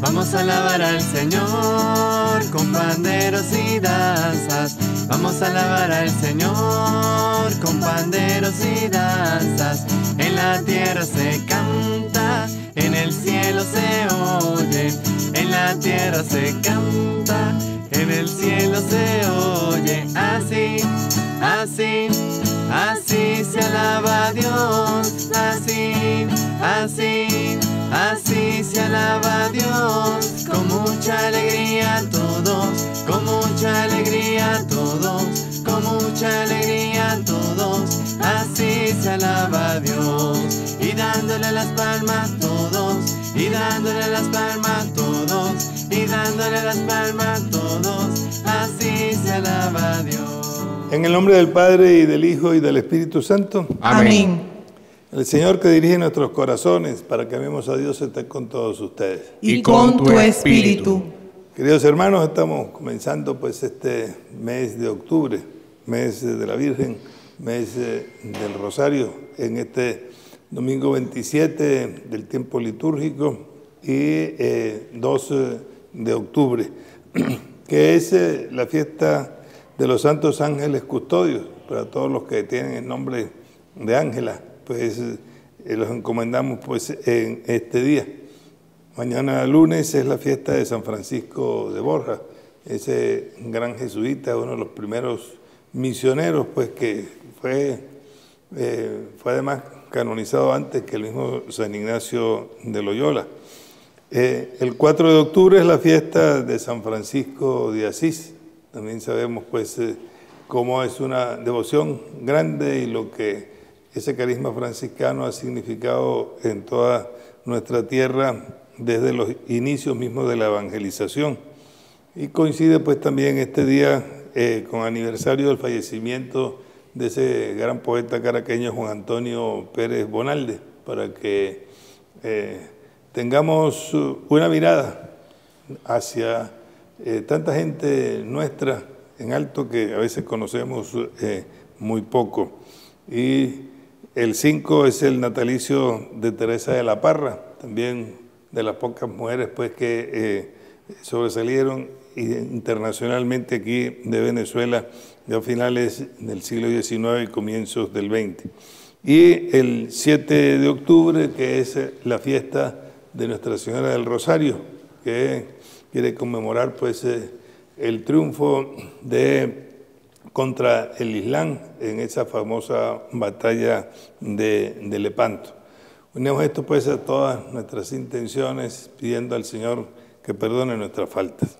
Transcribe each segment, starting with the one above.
Vamos a alabar al Señor con panderos y danzas. Vamos a alabar al Señor con panderos y danzas. En la tierra se canta, en el cielo se oye. En la tierra se canta, en el cielo se oye. Así, así, así se alaba a Dios. Así, así, así se alaba a Dios. Con mucha alegría todos, con mucha alegría todos, con mucha alegría todos. Así se alaba a Dios. Y dándole las palmas todos, y dándole las palmas todos, y dándole las palmas todos. Así se alaba a Dios. En el nombre del Padre, y del Hijo, y del Espíritu Santo. Amén. El Señor que dirige nuestros corazones para que amemos a Dios está con todos ustedes. Y con tu espíritu. Queridos hermanos, estamos comenzando pues este mes de octubre, mes de la Virgen, mes del Rosario, en este domingo 27 del tiempo litúrgico y 2 de octubre, que es la fiesta de los santos ángeles custodios. Para todos los que tienen el nombre de Ángela, pues los encomendamos pues en este día. Mañana lunes es la fiesta de San Francisco de Borja, ese gran jesuita, uno de los primeros misioneros, pues que fue además canonizado antes que el mismo San Ignacio de Loyola. El 4 de octubre es la fiesta de San Francisco de Asís. También sabemos pues cómo es una devoción grande y lo que ese carisma franciscano ha significado en toda nuestra tierra desde los inicios mismos de la evangelización. Y coincide pues también este día con aniversario del fallecimiento de ese gran poeta caraqueño Juan Antonio Pérez Bonalde, para que tengamos una mirada hacia tanta gente nuestra en alto que a veces conocemos muy poco. Y el 5 es el natalicio de Teresa de la Parra, también de las pocas mujeres pues que sobresalieron internacionalmente aquí de Venezuela ya a finales del siglo XIX y comienzos del XX. Y el 7 de octubre, que es la fiesta de Nuestra Señora del Rosario, que quiere conmemorar pues el triunfo contra el Islam en esa famosa batalla de Lepanto. Unimos esto pues a todas nuestras intenciones, pidiendo al Señor que perdone nuestras faltas.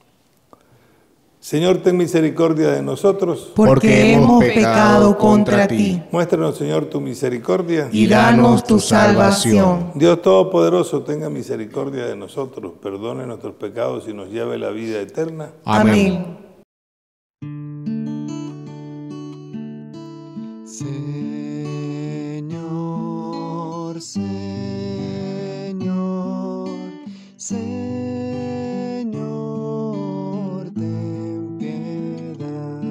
Señor, ten misericordia de nosotros, porque hemos pecado contra ti. Muéstranos, Señor, tu misericordia y danos tu salvación. Dios Todopoderoso, tenga misericordia de nosotros, perdone nuestros pecados y nos lleve a la vida eterna. Amén. Señor, Señor, Señor, ten piedad.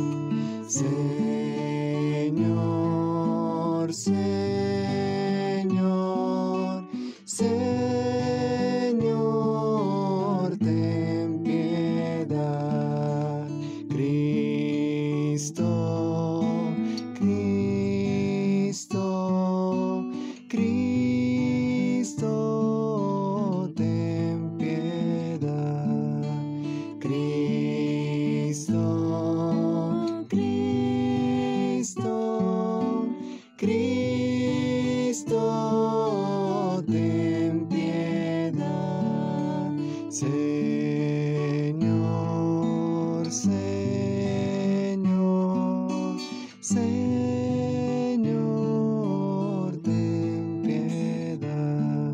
Señor, Señor, Señor, ten piedad. Cristo, Cristo, Cristo, ten piedad. Cristo, Cristo, Cristo, ten piedad. Señor, Señor, Señor, ten piedad.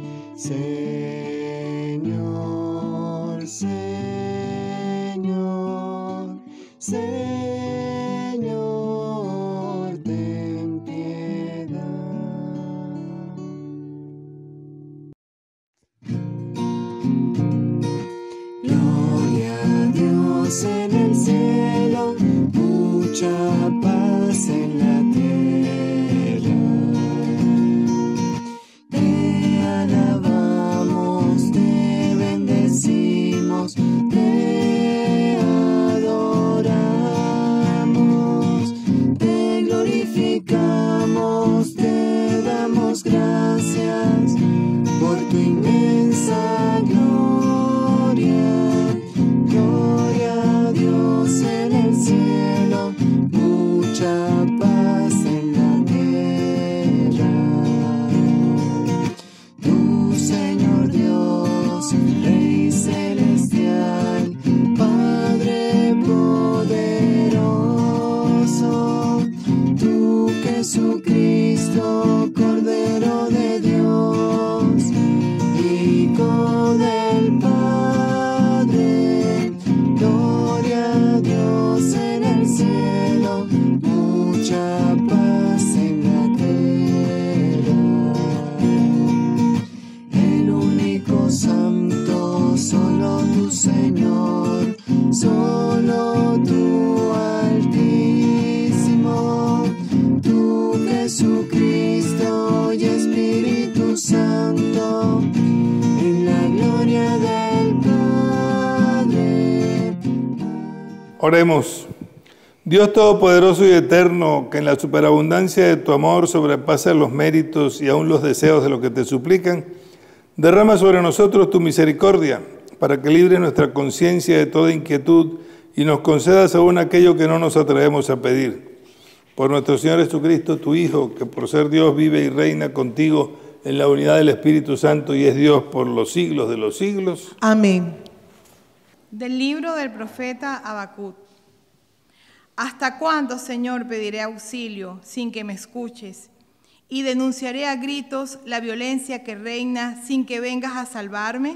Señor, Señor, Señor, ten piedad. Gloria a Dios en el cielo, mucha paz en la tierra. Te alabamos. Jesucristo, Cordero de Dios, Hijo del Padre. Gloria a Dios en el cielo, mucha paz en la tierra. El único santo, solo tu Señor, solo tú Altísimo, tú Jesucristo y Espíritu Santo, en la gloria del Padre. Oremos. Dios Todopoderoso y Eterno, que en la superabundancia de tu amor sobrepasa los méritos y aún los deseos de los que te suplican, derrama sobre nosotros tu misericordia, para que libres nuestra conciencia de toda inquietud y nos concedas aún aquello que no nos atrevemos a pedir. Por nuestro Señor Jesucristo, tu Hijo, que por ser Dios vive y reina contigo en la unidad del Espíritu Santo y es Dios por los siglos de los siglos. Amén. Del libro del profeta Habacuc. ¿Hasta cuándo, Señor, pediré auxilio sin que me escuches? Y denunciaré a gritos la violencia que reina sin que vengas a salvarme.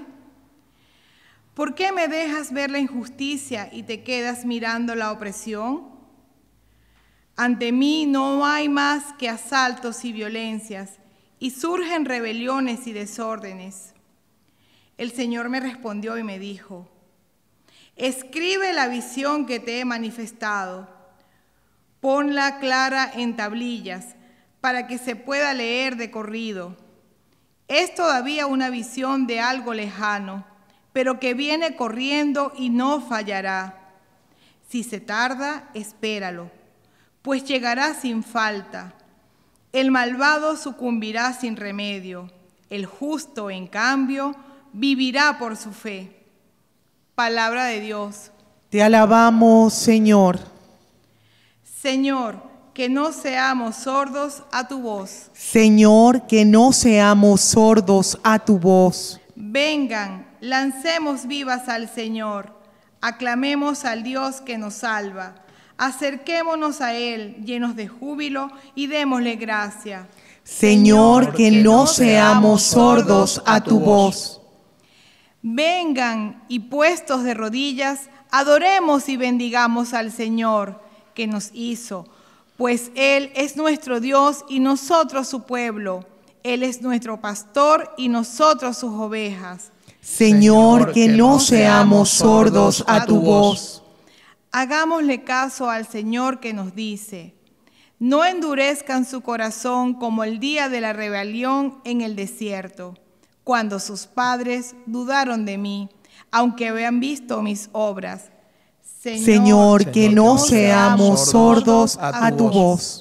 ¿Por qué me dejas ver la injusticia y te quedas mirando la opresión? Ante mí no hay más que asaltos y violencias, y surgen rebeliones y desórdenes. El Señor me respondió y me dijo: escribe la visión que te he manifestado, ponla clara en tablillas, para que se pueda leer de corrido. Es todavía una visión de algo lejano, pero que viene corriendo y no fallará. Si se tarda, espéralo, pues llegará sin falta. El malvado sucumbirá sin remedio, el justo, en cambio, vivirá por su fe. Palabra de Dios. Te alabamos, Señor. Señor, que no seamos sordos a tu voz. Señor, que no seamos sordos a tu voz. Vengan, lancemos vivas al Señor, aclamemos al Dios que nos salva. Acerquémonos a Él llenos de júbilo y démosle gracia. Señor, que no seamos sordos a tu voz. Vengan y puestos de rodillas, adoremos y bendigamos al Señor que nos hizo, pues Él es nuestro Dios y nosotros su pueblo. Él es nuestro pastor y nosotros sus ovejas. Señor, que no seamos sordos a tu voz. Hagámosle caso al Señor que nos dice: no endurezcan su corazón como el día de la rebelión en el desierto, cuando sus padres dudaron de mí, aunque habían visto mis obras. Señor, que no seamos sordos a tu voz.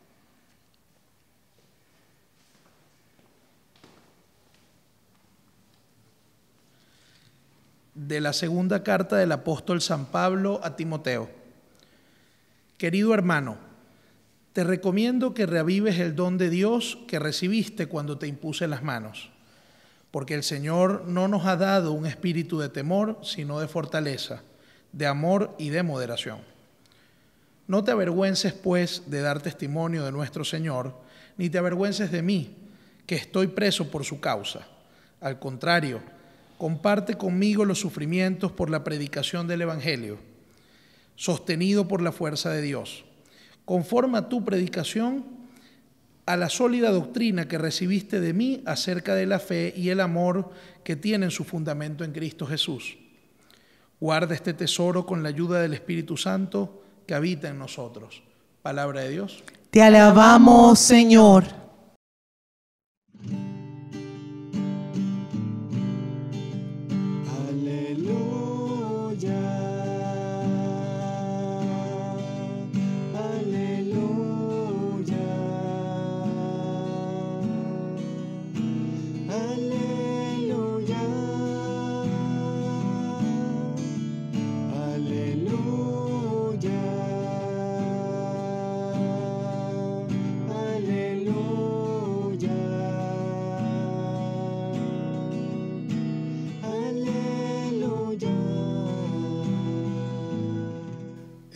De la segunda carta del apóstol San Pablo a Timoteo. Querido hermano, te recomiendo que reavives el don de Dios que recibiste cuando te impuse las manos, porque el Señor no nos ha dado un espíritu de temor, sino de fortaleza, de amor y de moderación. No te avergüences, pues, de dar testimonio de nuestro Señor, ni te avergüences de mí, que estoy preso por su causa. Al contrario, comparte conmigo los sufrimientos por la predicación del Evangelio, sostenido por la fuerza de Dios. Conforma tu predicación a la sólida doctrina que recibiste de mí acerca de la fe y el amor que tienen su fundamento en Cristo Jesús. Guarda este tesoro con la ayuda del Espíritu Santo que habita en nosotros. Palabra de Dios. Te alabamos, Señor. Aleluya.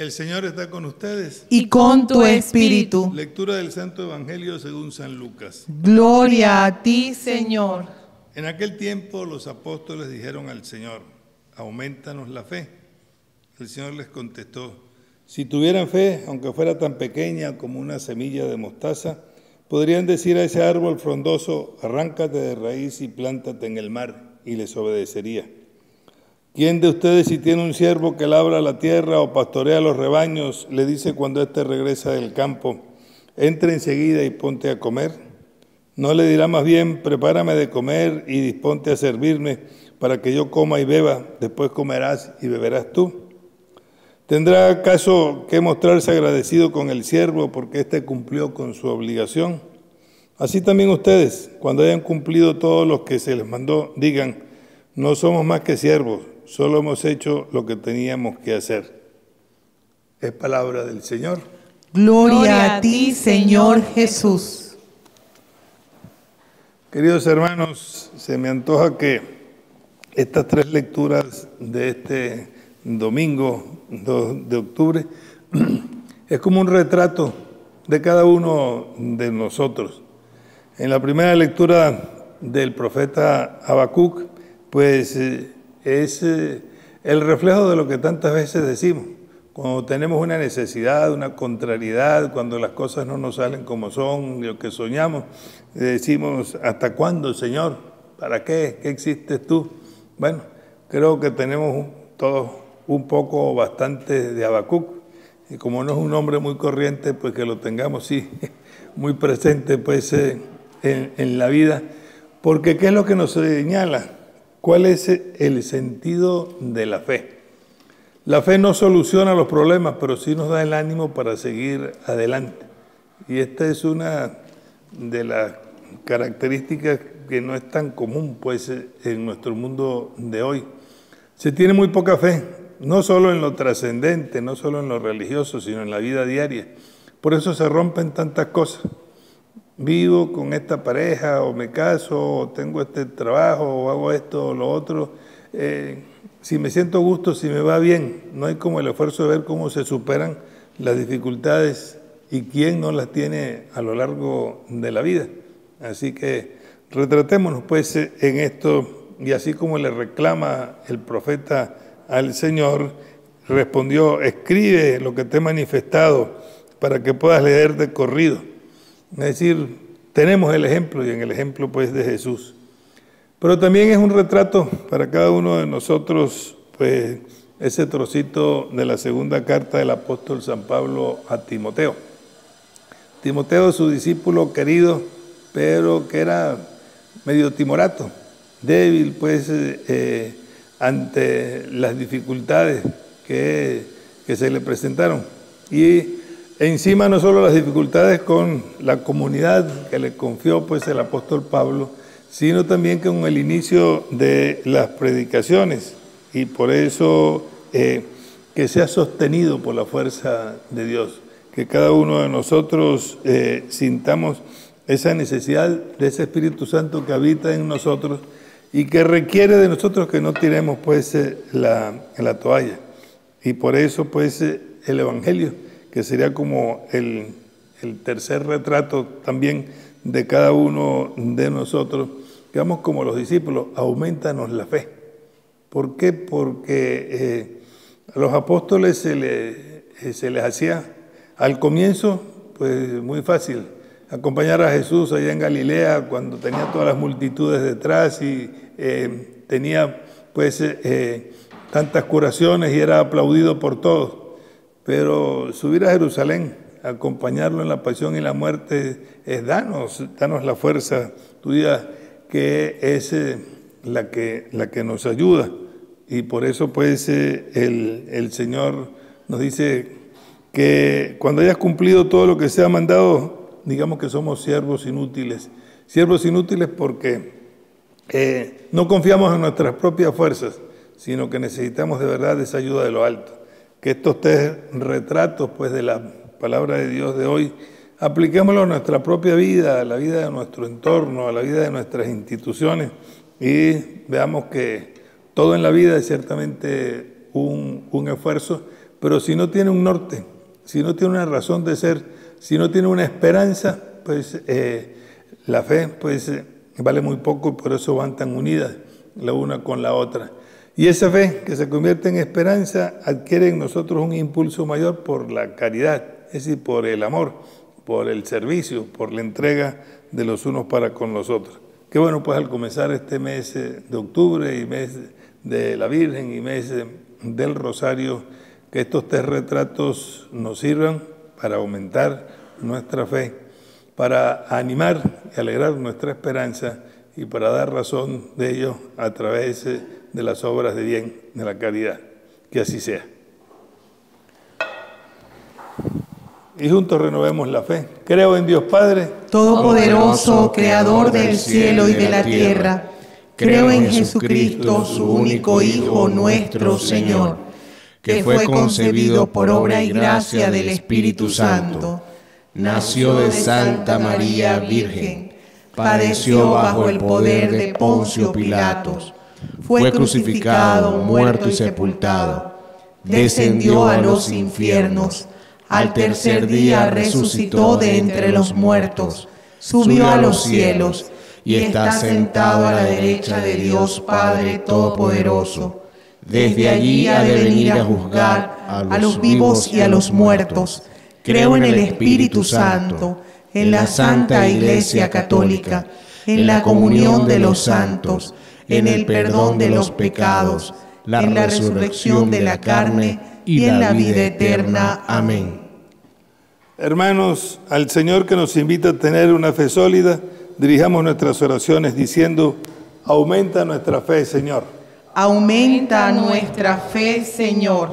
El Señor está con ustedes. Y con tu espíritu. Lectura del Santo Evangelio según San Lucas. Gloria a ti, Señor. En aquel tiempo los apóstoles dijeron al Señor: aumentanos la fe. El Señor les contestó: si tuvieran fe, aunque fuera tan pequeña como una semilla de mostaza, podrían decir a ese árbol frondoso: arráncate de raíz y plántate en el mar, y les obedecería. ¿Quién de ustedes, si tiene un siervo que labra la tierra o pastorea los rebaños, le dice cuando éste regresa del campo: entra enseguida y ponte a comer? ¿No le dirá más bien: prepárame de comer y disponte a servirme, para que yo coma y beba, después comerás y beberás tú? ¿Tendrá acaso que mostrarse agradecido con el siervo porque éste cumplió con su obligación? Así también ustedes, cuando hayan cumplido todo lo que se les mandó, digan: no somos más que siervos, solo hemos hecho lo que teníamos que hacer. Es palabra del Señor. Gloria a ti, Señor Jesús. Queridos hermanos, se me antoja que estas tres lecturas de este domingo 2 de octubre es como un retrato de cada uno de nosotros. En la primera lectura del profeta Habacuc, pues es el reflejo de lo que tantas veces decimos. Cuando tenemos una necesidad, una contrariedad, cuando las cosas no nos salen como son, lo que soñamos, decimos: ¿hasta cuándo, Señor? ¿Para qué? ¿Qué existes tú? Bueno, creo que tenemos todos un poco bastante de Habacuc, y como no es un hombre muy corriente, pues que lo tengamos sí muy presente pues en la vida, porque ¿qué es lo que nos señala? ¿Cuál es el sentido de la fe? La fe no soluciona los problemas, pero sí nos da el ánimo para seguir adelante. Y esta es una de las características que no es tan común pues en nuestro mundo de hoy. Se tiene muy poca fe, no solo en lo trascendente, no solo en lo religioso, sino en la vida diaria. Por eso se rompen tantas cosas. Vivo con esta pareja, o me caso, o tengo este trabajo, o hago esto o lo otro. Si me siento a gusto, si me va bien, no hay como el esfuerzo de ver cómo se superan las dificultades y quién no las tiene a lo largo de la vida. Así que retratémonos pues en esto, y así como le reclama el profeta al Señor, respondió: escribe lo que te he manifestado para que puedas leer de corrido. Es decir, tenemos el ejemplo, y en el ejemplo pues de Jesús. Pero también es un retrato para cada uno de nosotros, pues ese trocito de la segunda carta del apóstol San Pablo a Timoteo. Timoteo, su discípulo querido, pero que era medio timorato, débil pues ante las dificultades que se le presentaron. Y encima no solo las dificultades con la comunidad que le confió pues el apóstol Pablo, sino también con el inicio de las predicaciones, y por eso que sea sostenido por la fuerza de Dios, que cada uno de nosotros sintamos esa necesidad de ese Espíritu Santo que habita en nosotros y que requiere de nosotros que no tiremos pues la toalla. Y por eso pues el Evangelio, que sería como el tercer retrato también de cada uno de nosotros, que vamos como los discípulos: aumentanos la fe. ¿Por qué? Porque a los apóstoles se les hacía al comienzo pues muy fácil acompañar a Jesús allá en Galilea, cuando tenía todas las multitudes detrás y tenía pues tantas curaciones y era aplaudido por todos. Pero subir a Jerusalén, acompañarlo en la pasión y la muerte, es danos la fuerza tuya, que es la que nos ayuda. Y por eso pues el Señor nos dice que cuando hayas cumplido todo lo que se ha mandado, digamos que somos siervos inútiles. Siervos inútiles porque no confiamos en nuestras propias fuerzas, sino que necesitamos de verdad esa ayuda de lo alto. Que estos tres retratos pues de la palabra de Dios de hoy, apliquémoslo a nuestra propia vida, a la vida de nuestro entorno, a la vida de nuestras instituciones, y veamos que todo en la vida es ciertamente un esfuerzo, pero si no tiene un norte, si no tiene una razón de ser, si no tiene una esperanza, pues la fe pues vale muy poco y por eso van tan unidas la una con la otra. Y esa fe que se convierte en esperanza adquiere en nosotros un impulso mayor por la caridad, es decir, por el amor, por el servicio, por la entrega de los unos para con los otros. Qué bueno pues al comenzar este mes de octubre y mes de la Virgen y mes del Rosario, que estos 3 retratos nos sirvan para aumentar nuestra fe, para animar y alegrar nuestra esperanza y para dar razón de ello a través de las obras de bien, de la caridad. Que así sea. Y juntos renovemos la fe. Creo en Dios Padre Todopoderoso, Creador del cielo y de la tierra. Creo en Jesucristo, su único Hijo, nuestro Señor, que fue concebido por obra y gracia del Espíritu Santo. Nació de Santa María Virgen, padeció bajo el poder de Poncio Pilatos, fue crucificado, muerto y sepultado, descendió a los infiernos, al tercer día resucitó de entre los muertos, subió a los cielos y está sentado a la derecha de Dios Padre Todopoderoso. Desde allí ha de venir a juzgar a los vivos y a los muertos. Creo en el Espíritu Santo, en la Santa Iglesia Católica, en la comunión de los santos, en el perdón de los pecados, en la resurrección de la carne y en la vida eterna. Amén. Hermanos, al Señor que nos invita a tener una fe sólida, dirijamos nuestras oraciones diciendo: aumenta nuestra fe, Señor. Aumenta nuestra fe, Señor.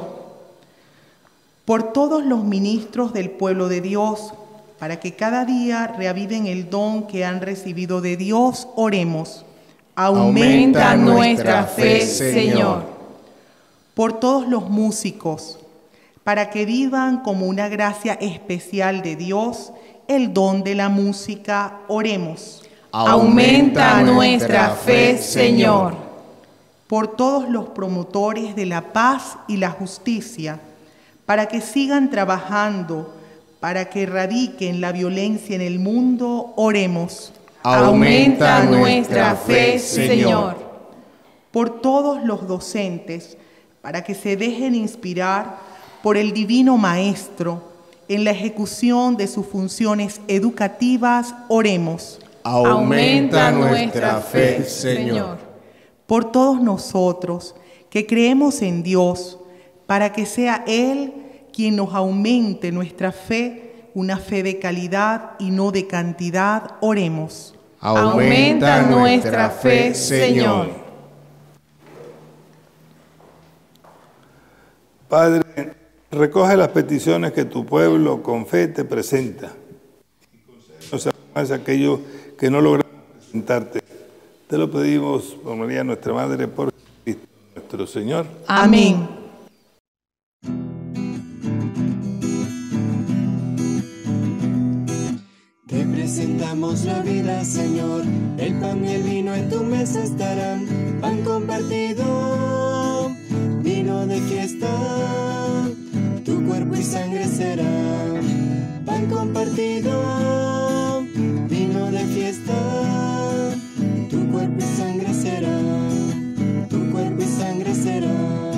Por todos los ministros del pueblo de Dios, para que cada día reaviven el don que han recibido de Dios, oremos. Aumenta nuestra fe, Señor. Por todos los músicos, para que vivan como una gracia especial de Dios el don de la música, oremos. Aumenta nuestra fe, Señor. Por todos los promotores de la paz y la justicia, para que sigan trabajando, para que erradiquen la violencia en el mundo, oremos. Aumenta nuestra fe, Señor. Por todos los docentes, para que se dejen inspirar por el Divino Maestro en la ejecución de sus funciones educativas, oremos. Aumenta nuestra fe, Señor. Por todos nosotros que creemos en Dios, para que sea Él quien nos aumente nuestra fe, una fe de calidad y no de cantidad, oremos. Aumenta nuestra fe, Señor. Padre, recoge las peticiones que tu pueblo con fe te presenta. Y concédenos además aquello que no logramos presentarte. Te lo pedimos por María nuestra Madre, por Cristo nuestro Señor. Amén. Te presentamos la vida, Señor. El pan y el vino en tu mesa estarán. Pan compartido, vino de fiesta. Tu cuerpo y sangre será. Pan compartido, vino de fiesta. Tu cuerpo y sangre será. Tu cuerpo y sangre será.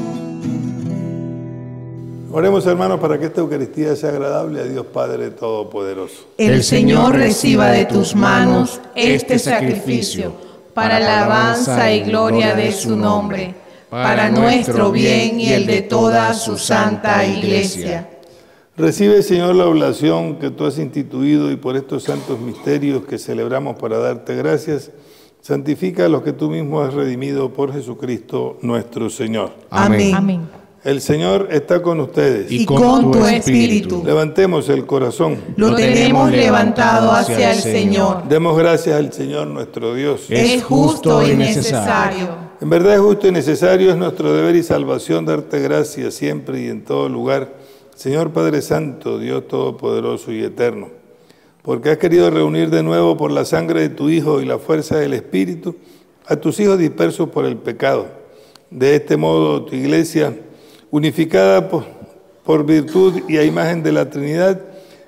Oremos, hermanos, para que esta Eucaristía sea agradable a Dios Padre Todopoderoso. El Señor reciba de tus manos este sacrificio para la alabanza y gloria de su nombre, para nuestro bien y el de toda su santa Iglesia. Recibe, Señor, la oblación que tú has instituido y por estos santos misterios que celebramos para darte gracias, santifica a los que tú mismo has redimido por Jesucristo nuestro Señor. Amén. Amén. El Señor está con ustedes. Y con tu espíritu. Levantemos el corazón. Lo tenemos levantado hacia el Señor. Demos gracias al Señor nuestro Dios. Es justo y necesario. En verdad es justo y necesario, es nuestro deber y salvación darte gracias siempre y en todo lugar, Señor Padre Santo, Dios Todopoderoso y Eterno, porque has querido reunir de nuevo por la sangre de tu Hijo y la fuerza del Espíritu a tus hijos dispersos por el pecado. De este modo tu Iglesia, unificada por por virtud y a imagen de la Trinidad,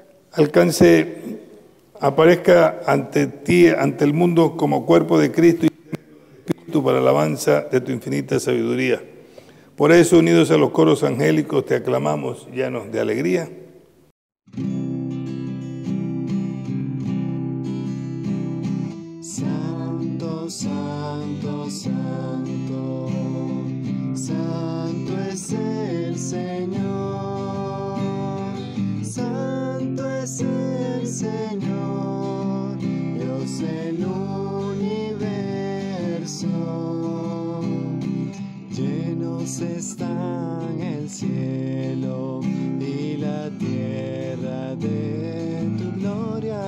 aparezca ante ti, ante el mundo, como cuerpo de Cristo y Espíritu para alabanza de tu infinita sabiduría. Por eso, unidos a los coros angélicos, te aclamamos llenos de alegría. Santo, santo, santo, santo es el Señor, santo es el Señor, Dios del universo. Llenos están el cielo y la tierra de tu gloria.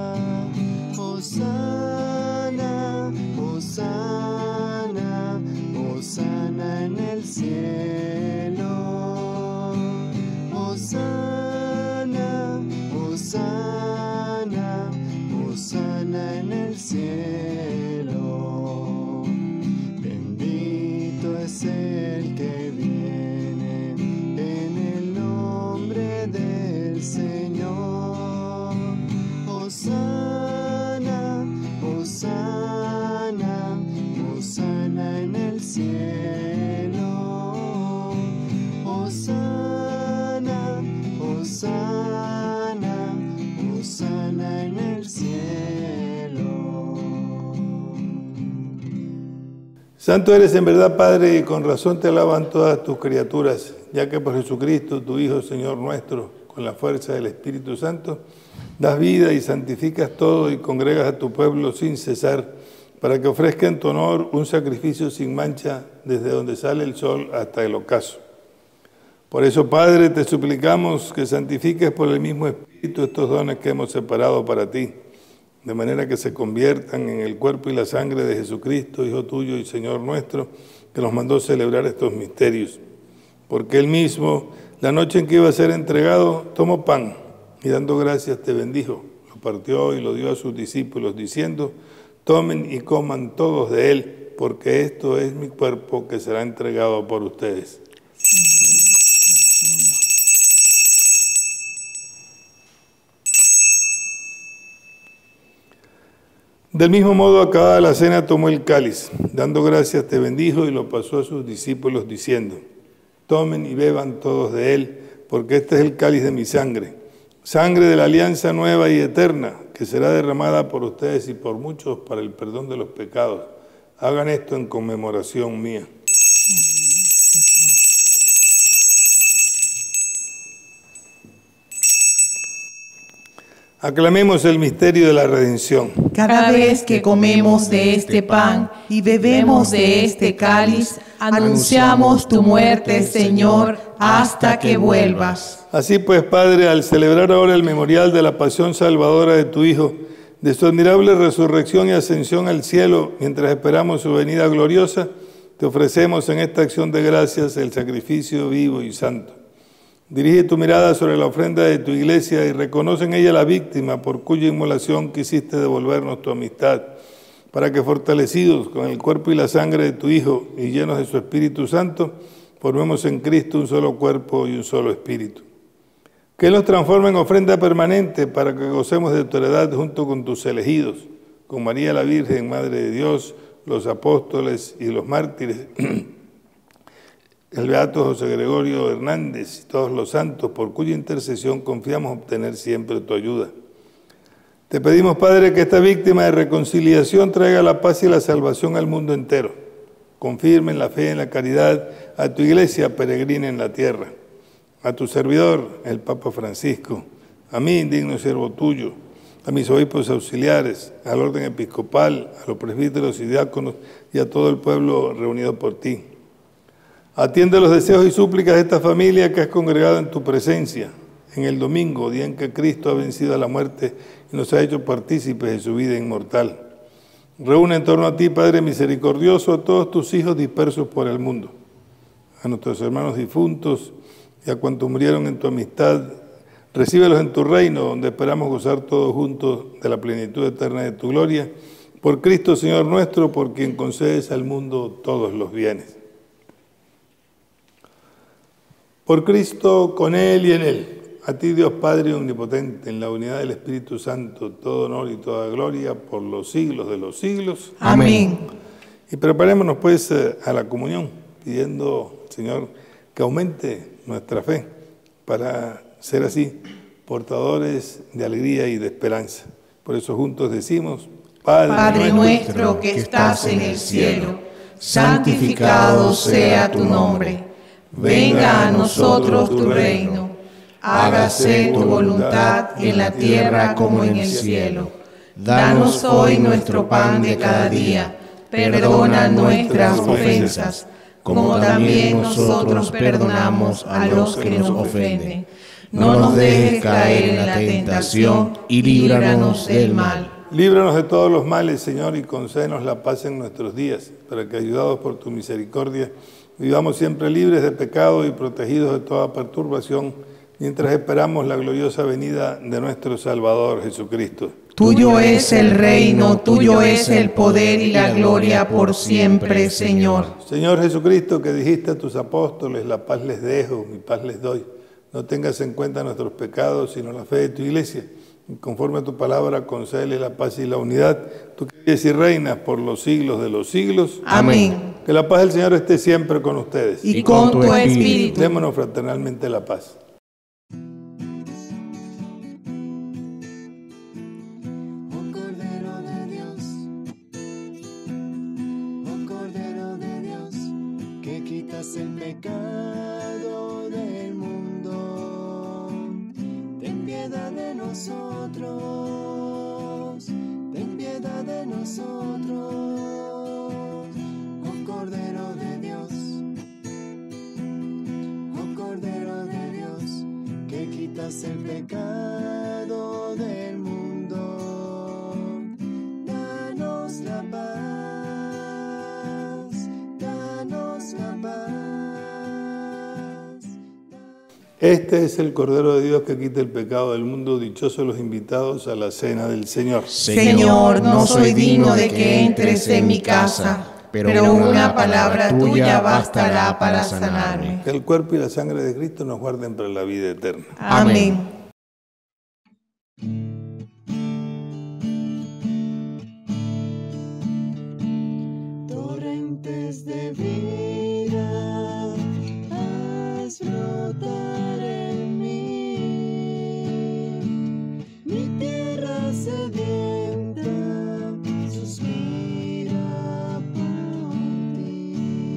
Hosana, Hosana, Hosana en el cielo. Hosana, Hosana, Hosana en el cielo. Bendito es el que viene en el nombre del Señor. Hosana, Hosana, Hosana en el cielo. Hosana, Hosana, Hosana en el cielo. Santo eres en verdad, Padre, y con razón te alaban todas tus criaturas, ya que por Jesucristo, tu Hijo, Señor nuestro, con la fuerza del Espíritu Santo, das vida y santificas todo y congregas a tu pueblo sin cesar, para que ofrezca en tu honor un sacrificio sin mancha desde donde sale el sol hasta el ocaso. Por eso, Padre, te suplicamos que santifiques por el mismo Espíritu estos dones que hemos separado para ti, de manera que se conviertan en el cuerpo y la sangre de Jesucristo, Hijo tuyo y Señor nuestro, que nos mandó celebrar estos misterios. Porque Él mismo, la noche en que iba a ser entregado, tomó pan y dando gracias te bendijo, lo partió y lo dio a sus discípulos, diciendo: tomen y coman todos de él, porque esto es mi cuerpo que será entregado por ustedes. Del mismo modo, acabada la cena, tomó el cáliz, dando gracias te bendijo y lo pasó a sus discípulos, diciendo: tomen y beban todos de él, porque este es el cáliz de mi sangre, sangre de la alianza nueva y eterna, que será derramada por ustedes y por muchos para el perdón de los pecados. Hagan esto en conmemoración mía. Aclamemos el misterio de la redención. Cada vez que comemos de este pan y bebemos de este cáliz, anunciamos tu muerte, Señor, hasta que vuelvas. Así pues, Padre, al celebrar ahora el memorial de la pasión salvadora de tu Hijo, de su admirable resurrección y ascensión al cielo, mientras esperamos su venida gloriosa, te ofrecemos en esta acción de gracias el sacrificio vivo y santo. Dirige tu mirada sobre la ofrenda de tu iglesia y reconoce en ella la víctima por cuya inmolación quisiste devolvernos tu amistad, para que fortalecidos con el cuerpo y la sangre de tu Hijo y llenos de su Espíritu Santo, formemos en Cristo un solo cuerpo y un solo espíritu. Que Él nos transforme en ofrenda permanente para que gocemos de tu heredad junto con tus elegidos, con María la Virgen, Madre de Dios, los apóstoles y los mártires, el beato José Gregorio Hernández y todos los santos, por cuya intercesión confiamos obtener siempre tu ayuda. Te pedimos, Padre, que esta víctima de reconciliación traiga la paz y la salvación al mundo entero. Confirme en la fe y en la caridad a tu iglesia peregrina en la tierra, a tu servidor, el Papa Francisco, a mí, indigno siervo tuyo, a mis obispos auxiliares, al orden episcopal, a los presbíteros y diáconos y a todo el pueblo reunido por ti. Atiende los deseos y súplicas de esta familia que has congregado en tu presencia, en el domingo, día en que Cristo ha vencido a la muerte y nos ha hecho partícipes de su vida inmortal. Reúne en torno a ti, Padre misericordioso, a todos tus hijos dispersos por el mundo, a nuestros hermanos difuntos y a cuantos murieron en tu amistad. Recíbelos en tu reino, donde esperamos gozar todos juntos de la plenitud eterna de tu gloria. Por Cristo, Señor nuestro, por quien concedes al mundo todos los bienes. Por Cristo, con Él y en Él. A ti, Dios Padre omnipotente, en la unidad del Espíritu Santo, todo honor y toda gloria por los siglos de los siglos. Amén. Y preparémonos pues a la comunión, pidiendo, Señor, que aumente nuestra fe para ser así portadores de alegría y de esperanza. Por eso juntos decimos: Padre nuestro que estás en el cielo, santificado sea tu nombre. Venga a nosotros tu reino. Hágase tu voluntad en la tierra como en el cielo. Danos hoy nuestro pan de cada día. Perdona nuestras ofensas, como también nosotros perdonamos a los que nos ofenden. No nos dejes caer en la tentación y líbranos del mal. Líbranos de todos los males, Señor, y concédenos la paz en nuestros días, para que, ayudados por tu misericordia, vivamos siempre libres de pecado y protegidos de toda perturbación, mientras esperamos la gloriosa venida de nuestro Salvador Jesucristo. Tuyo es el reino, tuyo es el poder y la gloria por siempre, Señor. Señor Jesucristo, que dijiste a tus apóstoles: la paz les dejo, mi paz les doy. No tengas en cuenta nuestros pecados, sino la fe de tu iglesia. Y conforme a tu palabra, concédele la paz y la unidad. Tú que vives y reinas por los siglos de los siglos. Amén. Que la paz del Señor esté siempre con ustedes. Y con tu espíritu. Démonos fraternalmente la paz. El pecado del mundo, ten piedad de nosotros, ten piedad de nosotros, oh Cordero de Dios, que quitas el pecado del mundo, danos la paz, danos la paz. Este es el Cordero de Dios que quita el pecado del mundo. Dichosos los invitados a la cena del Señor. Señor, no soy digno de que entres en mi casa, pero una palabra tuya bastará para sanarme. Que el cuerpo y la sangre de Cristo nos guarden para la vida eterna. Amén. Torrentes de vida, haz brotar en mí. Mi tierra sedienta suspira por ti.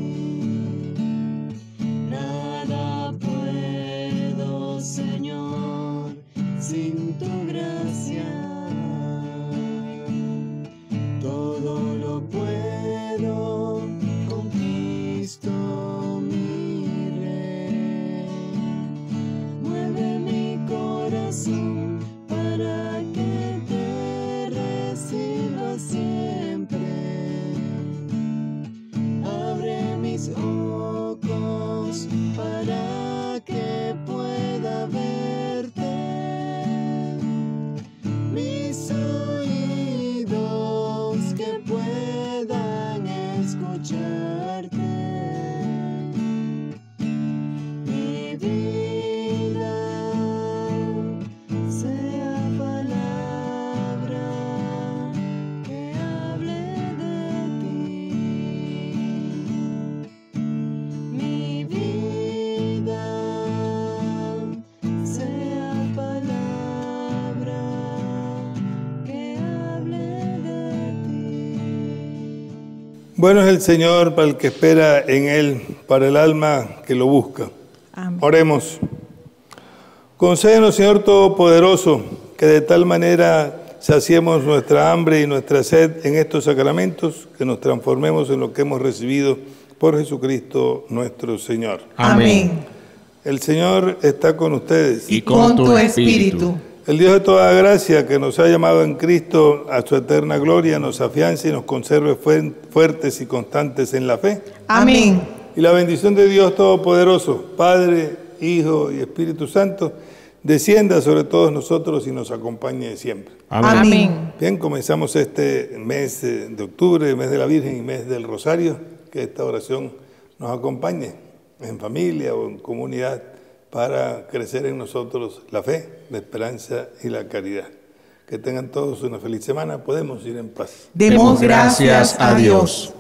Nada puedo, Señor, sin tu gracia. Todo lo puedo con Cristo mi Rey. Mueve mi corazón para que te reciba siempre. Abre mis ojos para que pueda verte. Mis oídos que puedan escucharte. Mi vida sea palabra que hable de ti. Mi vida sea palabra que hable de ti. Bueno es el Señor para el que espera en Él, para el alma que lo busca. Amén. Oremos. Concédenos, Señor Todopoderoso, que de tal manera saciemos nuestra hambre y nuestra sed en estos sacramentos, que nos transformemos en lo que hemos recibido por Jesucristo nuestro Señor. Amén. El Señor está con ustedes. Y con tu espíritu. El Dios de toda gracia, que nos ha llamado en Cristo a su eterna gloria, nos afiance y nos conserve fuertes y constantes en la fe. Amén. Y la bendición de Dios Todopoderoso, Padre, Hijo y Espíritu Santo, descienda sobre todos nosotros y nos acompañe siempre. Amén. Bien, comenzamos este mes de octubre, mes de la Virgen y mes del Rosario. Que esta oración nos acompañe en familia o en comunidad para crecer en nosotros la fe, la esperanza y la caridad. Que tengan todos una feliz semana. Podemos ir en paz. Demos gracias a Dios.